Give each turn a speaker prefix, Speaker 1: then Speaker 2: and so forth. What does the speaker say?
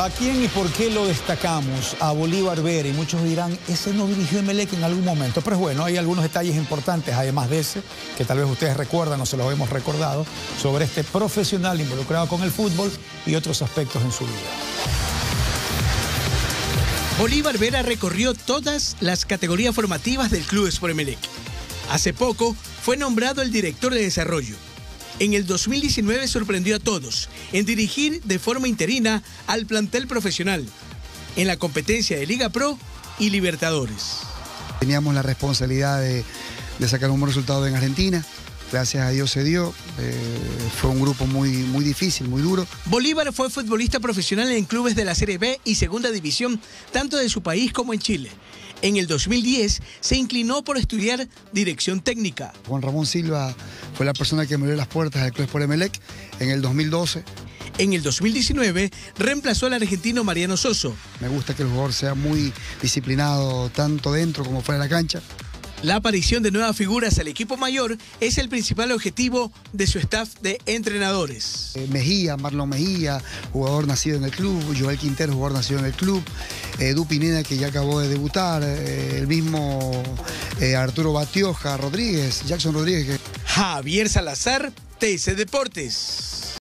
Speaker 1: ¿A quién y por qué lo destacamos? A Bolívar Vera, y muchos dirán, ese no dirigió Emelec en algún momento. Pero bueno, hay algunos detalles importantes, además de ese, que tal vez ustedes recuerdan o se los hemos recordado, sobre este profesional involucrado con el fútbol y otros aspectos en su vida.
Speaker 2: Bolívar Vera recorrió todas las categorías formativas del Club Sport Emelec. Hace poco fue nombrado el director de desarrollo. En el 2019 sorprendió a todos en dirigir de forma interina al plantel profesional en la competencia de Liga Pro y Libertadores.
Speaker 3: Teníamos la responsabilidad de sacar un buen resultado en Argentina. Gracias a Dios se dio. Fue un grupo muy difícil, muy duro.
Speaker 2: Bolívar fue futbolista profesional en clubes de la Serie B y Segunda División, tanto de su país como en Chile. En el 2010 se inclinó por estudiar dirección técnica.
Speaker 3: Juan Ramón Silva fue la persona que me abrió las puertas del Club Sport Emelec en el 2012.
Speaker 2: En el 2019 reemplazó al argentino Mariano Soso.
Speaker 3: Me gusta que el jugador sea muy disciplinado tanto dentro como fuera de la cancha.
Speaker 2: La aparición de nuevas figuras al equipo mayor es el principal objetivo de su staff de entrenadores.
Speaker 3: Marlon Mejía, jugador nacido en el club, Joel Quintero, jugador nacido en el club, Edu Pineda, que ya acabó de debutar, el mismo Arturo Batioja Rodríguez, Jackson Rodríguez.
Speaker 2: Javier Salazar, TC Deportes.